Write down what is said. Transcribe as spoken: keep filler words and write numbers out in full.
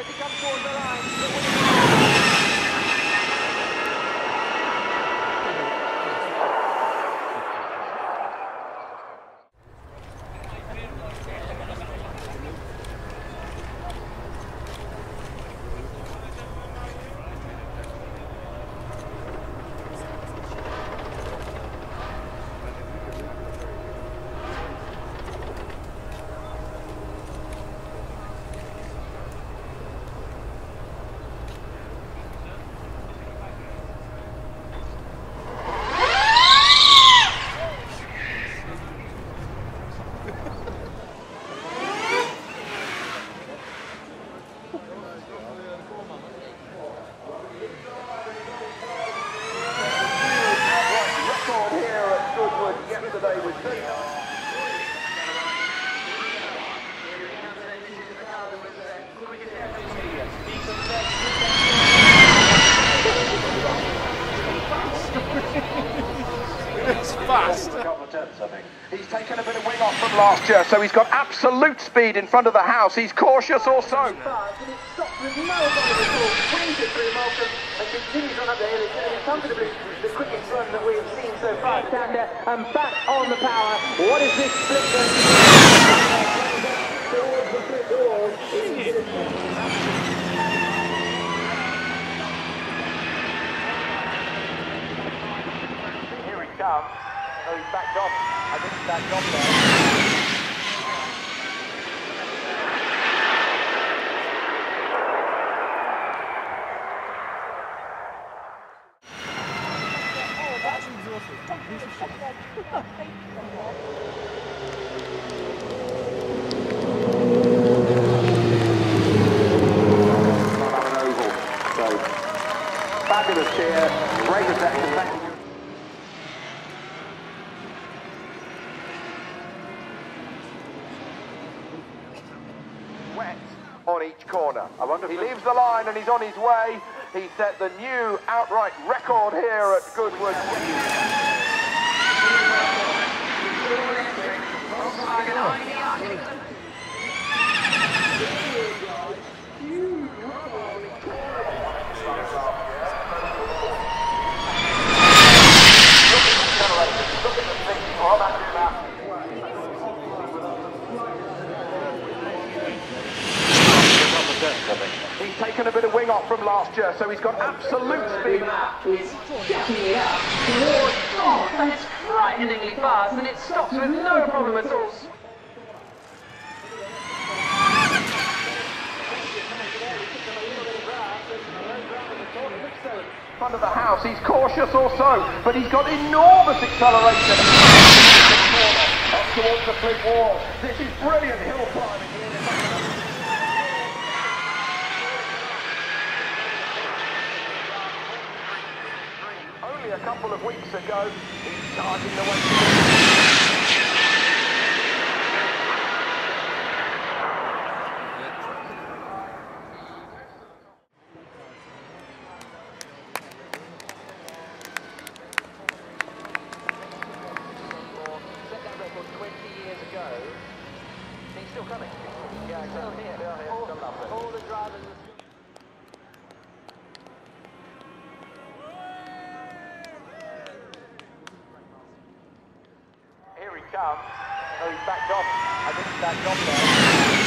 as he comes towards the line. It's fast. A couple of tenths, I think. He's taken a bit of wing off from last year, so he's got absolute speed in front of the house. He's cautious also. And it stops with no bother at all. Swings it through Malcolm and continues on up the hill. It's going to be comfortably the quickest run that we've seen so far. Tander and back on the power. What is this split going to do? Towards the split wall. Here he comes. Oh, he's backed off. I think he's backed off there. Fabulous cheer, great reception, thank you. Wet on each corner. I wonder if he leaves the line and he's on his way. He set the new outright record here at Goodwood. He's taken a bit of wing off from last year, so he's got absolute speed. Is definitely up towards off, and it's frighteningly fast, and it stops with no problem at all. In front of the house, he's cautious also, but he's got enormous acceleration. Up towards the flip wall. This is brilliant hill climbing here. Only a couple of weeks ago, he's charging the way. He's still coming. Yeah, still here. Still here. All, still up all the drivers. Here he comes. Oh, he's backed off. I think he's backed off there.